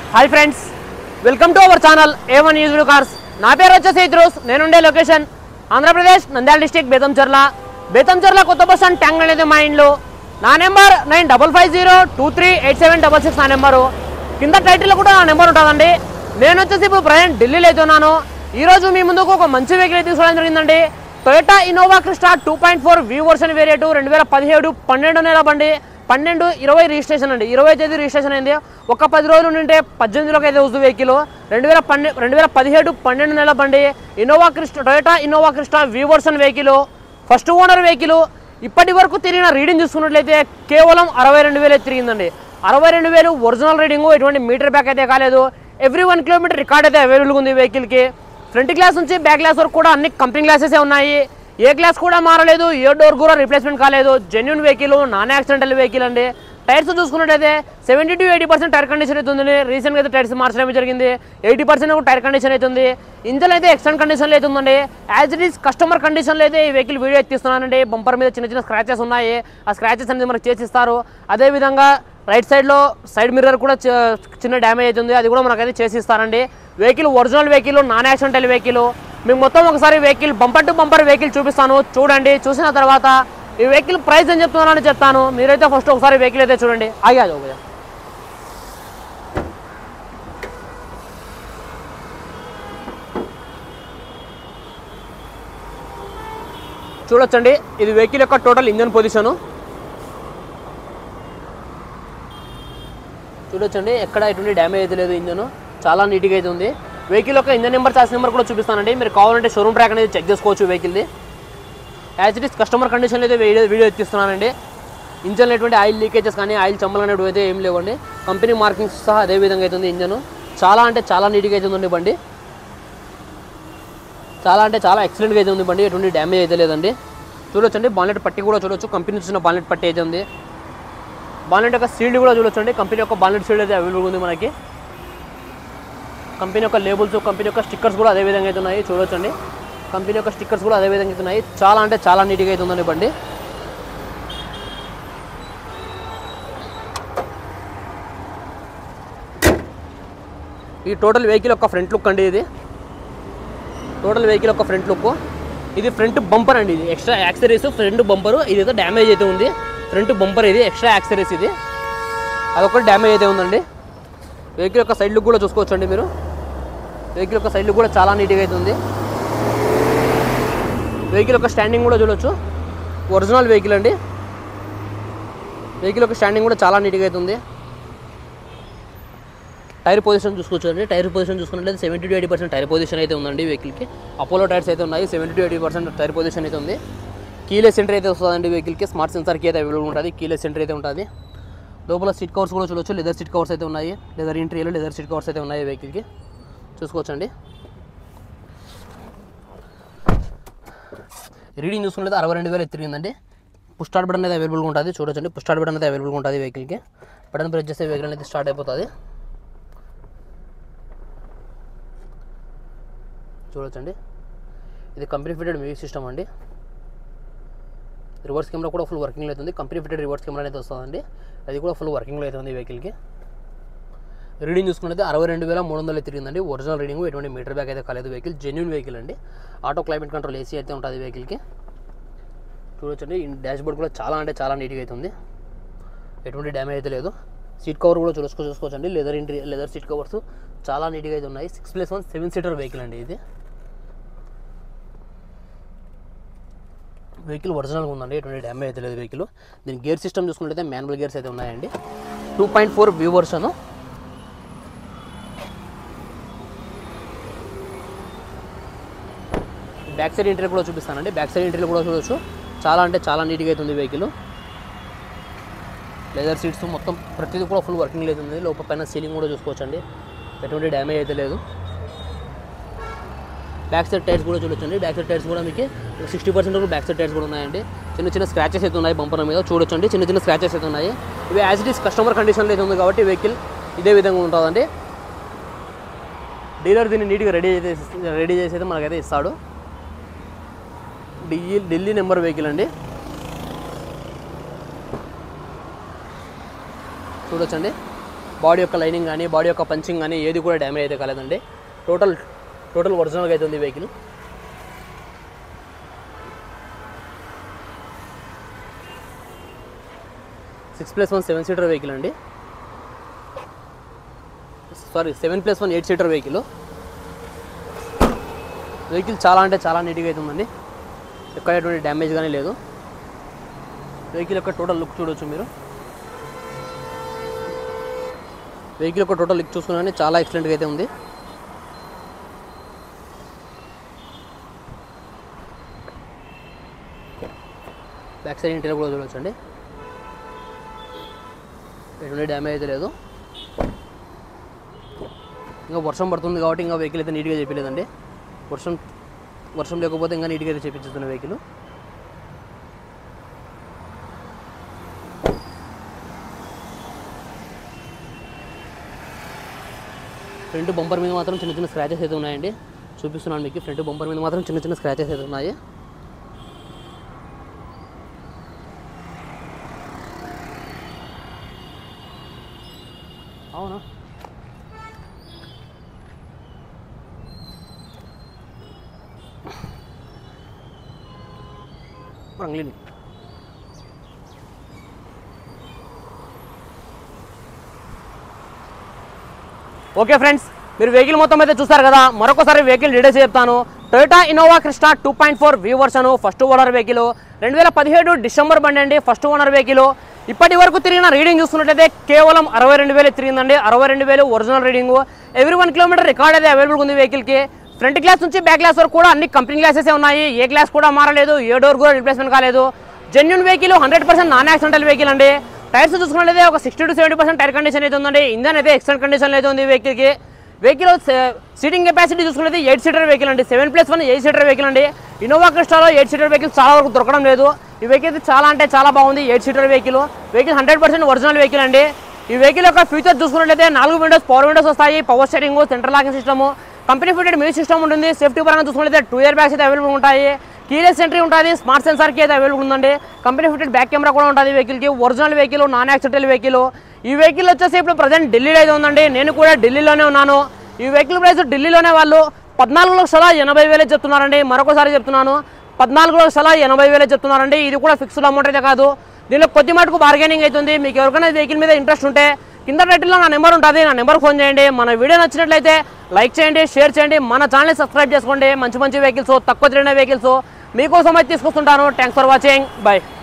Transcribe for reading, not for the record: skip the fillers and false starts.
Hi friends, welcome to our channel A1 used cars. నా పేరు వచ్చేసి ఇద్రూస్. నేనుండే లొకేషన్ ఆంధ్రప్రదేశ్ నంద్యాల డిస్ట్రిక్ట్ బేతంచెర్ల కొత్త బస్ స్టాండ్ ట్యాంక్ అనేది మా ఇంట్లో. నా నెంబర్ 9550238766 నా నెంబరు. కింద టైటిల్లో కూడా నా నెంబర్ ఉంటుందండి. నేను వచ్చేసి ఇప్పుడు ప్రజెంట్ ఢిల్లీలో అయితే ఉన్నాను. ఈరోజు మీ ముందుకు ఒక మంచి వెహికల్ తీసుకోవడం జరిగిందండి. Toyota Innova Crysta 2.4 V version variant 2017 12 నెల బండి. 12/20 రిజిస్ట్రేషన్ అండి. 20 తేదీ రిజిస్ట్రేషన్ అయింది. ఒక 10 రోజులు ఉంటే 18లోకి అయితే వస్తుంది వెహికల్. 2017 12 నెల బండి. Toyota Innova Crysta V version vehicle, first owner vehicle. ఇప్పటి వరకు తిరిగిన రీడింగ్ చూసుకున్నట్లయితే కేవలం 62,000 తిరిగిందండి. 62,000 ఒరిజినల్ రీడింగ్, ఎటువంటి మీటర్ బ్యాక్ అయితే కాలేదు. ఎవ్రీ 1 కిలోమీటర్ రికార్డ్ అయితే అవైలబుల్గా ఉంది వెహికల్కి. ఫ్రంట్ గ్లాస్ నుంచి బ్యాక్ గ్లాస్ వరకు కూడా అన్ని కంపెనీ గ్లాసెస్ ఉన్నాయి. ఏ గ్లాస్ కూడా మారలేదు, ఏ డోర్ కూడా రిప్లేస్మెంట్ కాలేదు. Genuine vehicle, non accidental vehicle అండి. టైర్స్ చూసుకున్నట్టయితే 70 to 80% టైర్ కండిషన్ అవుతుంది. రీసెంట్గా అయితే టైర్స్ మార్చడం జరిగింది. 80% టైర్ కండిషన్ అవుతుంది. ఇంజన్ అయితే ఎక్సలెంట్ కండిషన్లో అయితే ఉందండి. యాజ్ ఇట్ ఈస్ కస్టమర్ కండిషన్లో అయితే ఈ వెహికల్ వీడియో ఎత్తిస్తున్నానండి. బంపర్ మీద చిన్న చిన్న స్క్రాచెస్ ఉన్నాయి. ఆ స్క్రాచెస్ అనేది మనకు చేసిస్తారు. అదేవిధంగా రైట్ సైడ్లో సైడ్ మిర్రర్ కూడా చిన్న డ్యామేజ్ అవుతుంది. అది కూడా మనకైతే చేసిస్తారండి. Vehicle original vehicle, non accidental vehicle. మీకు మొత్తం ఒకసారి vehicle bumper to bumper vehicle చూపిస్తాను. చూడండి, చూసిన తర్వాత ఈ వెహికల్ ప్రైస్ ఏం చెప్తున్నానని చెప్తాను. మీరైతే ఫస్ట్ ఒకసారి వెహికల్ అయితే చూడండి. ఆగా చూడొచ్చండి. ఇది వెహికల్ యొక్క టోటల్ ఇంజన్ పొజిషను చూడొచ్చండి. ఎక్కడ ఎటువంటి డ్యామేజ్ అయితే లేదు. ఇంజన్ చాలా నీట్గా అయితే ఉంది. వెహికల్ యొక్క ఇంజన్ నెంబర్, చార్జ్ నెంబర్ కూడా చూపిస్తానండి. మీరు కావాలంటే షోరూమ్ ట్రాక్ అనేది చెక్ చేసుకోవచ్చు వెహికల్ది. యాజ్ ఇట్ ఈస్ కస్టమర్ కండిషన్లో అయితే వీడియో ఎత్తిస్తున్నానండి. ఇంజన్లో ఎటువంటి ఆయిల్ లీకేజెస్ కానీ ఆయిల్ చమ్మలు అనేవి అయితే ఏం లేవండి. కంపెనీ మార్కింగ్స్ సహా అదే విధంగా అవుతుంది. ఇంజన్ చాలా అంటే చాలా నీట్గా అయితే ఉంది బండి. చాలా అంటే చాలా ఎక్సలెంట్గా అయితే ఉంది బండి. ఎటువంటి డ్యామేజ్ అయితే లేదండి. చూడొచ్చండి, బానెట్ పట్టి కూడా చూడొచ్చు. కంపెనీ చూసిన బానెట్ పట్టి అయితే ఉంది. బానెట్ యొక్క సీల్డ్ కూడా చూడొచ్చండి. కంపెనీ యొక్క బానెట్ సీల్డ్ అయితే అవైలబుల్ ఉంది మనకి. కంపెనీ యొక్క లేబుల్స్, కంపెనీ యొక్క స్టిక్కర్స్ కూడా అదే విధంగా అయితే ఉన్నాయి. చూడొచ్చండి, కంపెనీ యొక్క స్టిక్కర్స్ కూడా అదే విధంగా అయితే ఉన్నాయి. చాలా అంటే చాలా నీట్గా అయితే ఉందండి బండి. ఈ టోటల్ వెహికల్ యొక్క ఫ్రంట్ లుక్ అండి. ఇది టోటల్ వెహికల్ యొక్క ఫ్రంట్ లుక్. ఇది ఫ్రంట్ బంపర్ అండి. ఇది ఎక్స్ట్రా యాక్సరీస్ ఫ్రంట్ బంపర్. ఇదైతే డ్యామేజ్ అయితే ఉంది. ఫ్రంట్ బంపర్ ఇది ఎక్స్ట్రా యాక్సరీస్. ఇది అదొకటి డ్యామేజ్ అయితే ఉందండి. వెహికల్ యొక్క సైడ్ లుక్ కూడా చూసుకోవచ్చండి మీరు. వెహికల్ యొక్క సైడ్ లుక్ కూడా చాలా నీట్గా అయితే ఉంది. వెహికల్ యొక్క స్టాండింగ్ కూడా చూడొచ్చు. ఒరిజినల్ వెహికల్ అండి. వెహికల్ యొక్క స్టాండింగ్ కూడా చాలా నీట్గా అయితే ఉంది. టైర్ పొజిషన్ చూసుకోవచ్చండి. టైర్ పొజిషన్ చూసుకున్నట్లయితే 70 to 80% టైర్ పొజిషన్ అయితే ఉందండి వెహికల్కి. అపోలో టైర్స్ అయితే ఉన్నాయి. 70 to 80% టైర్ పొజిషన్ అయితే ఉంది. కీలెస్ సెంటర్ అయితే వస్తుందండి వెహికల్కి. స్మార్ట్ సెన్సార్కి అయితే అవైలబుల్ ఉంటుంది. కీలెస్ సెంటర్ అయితే ఉంటుంది. లోపల సీట్ కవర్స్ కూడా చూడొచ్చు. లెదర్ సీట్ కవర్స్ అయితే ఉన్నాయి. Leather interior leather seat covers అయితే ఉన్నాయి వెహికల్కి. చూసుకోవచ్చండి. రీడింగ్ చూసుకుంటే 62,000 తిరిగిందండి. పుష్ స్టార్ట్ బటన్ అయితే అవైలబుల్గా ఉంటుంది. చూడొచ్చండి, పుష్ స్టార్ట్ బటన్ అయితే అవైలబుల్గా ఉంటుంది వెహికల్కి. బటన్ ప్రెస్ చేస్తే వెహికల్ అయితే స్టార్ట్ అయిపోతుంది. చూడొచ్చండి, ఇది కంపెనీ ఫిటెడ్ మ్యూజిక్ సిస్టమ్ అండి. రివర్స్ కెమెరా కూడా ఫుల్ వర్కింగ్లో అవుతుంది. కంపెనీ ఫిటెడ్ రివర్స్ కెమెరా అయితే వస్తుందండి. అది కూడా ఫుల్ వర్కింగ్లో అవుతుంది వెహికల్కి. రీడింగ్ చూసుకున్నట్లయితే 62,300 తిరిగిందండి. ఒరిజినల్ రీడింగ్, ఎటువంటి మీటర్ బ్యాక్ అయితే కాలేదు. వెహికల్ జెన్యూన్ వెహికల్ అండి. ఆటో క్లైమేట్ కంట్రోల్ ఏసీ అయితే ఉంటుంది వెహికల్కి. చూడొచ్చండి, డాష్ బోర్డ్ కూడా చాలా అంటే చాలా నీట్గా అయితే ఉంది. ఎటువంటి డ్యామేజ్ అయితే లేదు. సీట్ కవర్ కూడా చూసుకోవచ్చండి. లెదర్ సీట్ కవర్స్ చాలా నీట్గా అయితే ఉన్నాయి. 6+1 7 సీటర్ వెహికల్ అండి ఇది. వెహికల్ ఒరిజినల్గా ఉందండి. ఎటువంటి డ్యామేజ్ అయితే లేదు వెహికల్. దీని గేర్ సిస్టమ్ చూసుకున్నట్లయితే మాన్యువల్ గేర్స్ అయితే ఉన్నాయండి. 2.4 V version. Back side interior కూడా చూపిస్తానండి. బ్యాక్ సైడ్ ఇంటీరియర్ కూడా చూడొచ్చు. చాలా అంటే చాలా నీట్గా అవుతుంది వెహికల్. లెదర్ సీట్స్ మొత్తం ప్రతిదీ కూడా ఫుల్ వర్కింగ్ అవుతుంది. లోపల పైన సీలింగ్ కూడా చూసుకోవచ్చండి. ఎటువంటి డ్యామేజ్ అయితే లేదు. బ్యాక్ సైడ్ టైర్స్ కూడా చూడొచ్చండి. బ్యాక్ సైడ్ టైర్స్ కూడా మీకు 60% వరకు బ్యాక్ సైడ్ టైర్స్ కూడా ఉన్నాయండి. చిన్న చిన్న స్క్రాచెస్ అయితే ఉన్నాయి బంపర్ మీద. చూడొచ్చండి, చిన్న చిన్న స్క్రాచెస్ అయితే ఉన్నాయి. ఇవి యాజ్ ఇట్ ఈస్ కస్టమర్ కండిషన్లో అయితే ఉంది కాబట్టి వెహికల్ ఇదే విధంగా ఉంటుందండి. డీలర్ దీన్ని నీట్గా రెడీ చేసి అయితే మనకైతే ఇస్తాడు. ఢిల్లీ నెంబర్ వెహికల్ అండి. చూడొచ్చండి, బాడీ యొక్క లైనింగ్ కానీ బాడీ యొక్క పంచింగ్ కానీ ఏది కూడా డ్యామేజ్ అయితే కాలేదండి. టోటల్ ఒరిజినల్గా అయితే ఉంది vehicle. Six plus 1 7 seater vehicle అండి. Sorry 7+1 8 seater vehicle. చాలా అంటే చాలా నీట్గా అయితే ఉందండి. ఎక్కడ ఎటువంటి డ్యామేజ్ కానీ లేదు. వెహికల్ యొక్క టోటల్ లుక్ చూడవచ్చు మీరు. వెహికల్ యొక్క టోటల్ లుక్ చూసుకున్నానే చాలా ఎక్సలెంట్గా అయితే ఉంది. బ్యాక్ సైడ్ ఇంటీరియర్ కూడా చూడవచ్చండి. ఎటువంటి డ్యామేజ్ అయితే లేదు. ఇంకా వర్షం పడుతుంది కాబట్టి ఇంకా వెహికల్ అయితే నీట్గా చెప్పలేదండి. వర్షం లేకపోతే ఇంకా నీట్గా అయితే చేపించుతున్న వెహికల్. ఫ్రంట్ బంపర్ మీద మాత్రం చిన్న చిన్న స్క్రాచెస్ అయితే ఉన్నాయండి. చూపిస్తున్నాను మీకు. ఫ్రంట్ బంపర్ మీద మాత్రం చిన్న చిన్న స్క్రాచెస్ అయితే ఉన్నాయి. అవునా రంగ్లీని ఓకే ఫ్రెండ్స్, మీరు వెహికల్ మొత్తం అయితే చూస్తారు కదా. మరొకసారి వెహికల్ డీటెయిల్స్ చెప్తాను. Toyota Innova Crysta 2.4 V version, first owner vehicle. 2017 December బండి అండి. First owner vehicle. ఇప్పటి వరకు తిరిగిన రీడింగ్ చూసుకున్నట్లయితే కేవలం 62,000 తిరిగిందండి. 62,000 original reading. Every 1 kilometre record అయితే అవైలబుల్ ఉంది వెహికల్కి. ఫ్రంట్ గ్లాస్ నుంచి బ్యాక్ గ్లాస్ వరకు కూడా అన్ని కంపెనీ గ్లాసెస్ ఉన్నాయి. ఏ గ్లాస్ కూడా మారలేదు, ఏ డోర్ కూడా రిప్లేస్మెంట్ కాలేదు. Genuine vehicle, 100% non accidental vehicle అండి. టైర్స్ చూసుకున్నట్లయితే ఒక 60 to 70% టైర్ కండిషన్ అయితే ఉందండి. ఇంజన్ అయితే ఎక్సలెంట్ కండిషన్ అయితే ఉంది వెహికల్కి. వెహికల్ సీటింగ్ కెపాసిటీ చూసుకున్నది 8 సీటర్ వెహికల్ అండి. 7+1 8 సీటర్ వెహికల్ అండి. ఇన్నోవా క్రిస్టాలో 8 సీటర్ వెహికల్ చాలా వరకు దొరకడం లేదు. ఈ వెహికల్ అయితే చాలా అంటే చాలా బాగుంది. 8 సీటర్ వెహికల్ 100% ఒరిజినల్ వెహికల్ అండి. ఈ వెహికల్ యొక్క ఫీచర్ చూసుకున్నట్లయితే 4 విండోస్ పవర్ విండోస్ వస్తాయి. Power steering, central locking system, company fitted music system ఉంటుంది. సేఫ్టీ పరంగా చూసుకున్నట్లయితే 2 ఇయర్ బ్యాగ్స్ అయితే అవైలబుల్ ఉంటాయి. కీలెస్ ఎంట్రీ ఉంటుంది. స్మార్ట్ సెన్సార్కి అయితే అవైలబుల్ ఉందండి. కంపెనీ ఫిటెడ్ బ్యాక్ కెమెరా కూడా ఉంటుంది వెహికల్కి. Original vehicle, non accidental vehicle. ఈ వెహికల్ వచ్చేసి ఇప్పుడు ప్రజెంట్ ఢిల్లీలో అయితే ఉందండి. నేను కూడా ఢిల్లీలోనే ఉన్నాను. ఈ వెహికల్ ప్రైస్ ఢిల్లీలోనే వాళ్ళు 14,80,000 చెప్తున్నారండి. మరొకసారి చెప్తున్నాను, 14,80,000 చెప్తున్నారండి. ఇది కూడా ఫిక్స్డ్ అమౌంట్ అయితే కాదు. దీనిలో కొద్ది మటుకు బార్గెనింగ్ అవుతుంది. మీకు ఎవరికైనా వెహికల్ మీద ఇంట్రెస్ట్ ఉంటే కింద టైటిల్లో నా నెంబర్ ఉంటుంది. నా నెంబర్ ఫోన్ చేయండి. మన వీడియో నచ్చినట్లయితే లైక్ చేయండి, షేర్ చేయండి. మన ఛానల్ని సబ్స్క్రైబ్ చేసుకోండి. మంచి మంచి వెహికల్స్, తక్కువ తిరిగిన వెహికల్స్ మీకోసం అయితే తీసుకొస్తుంటాను. Thanks for watching. బై.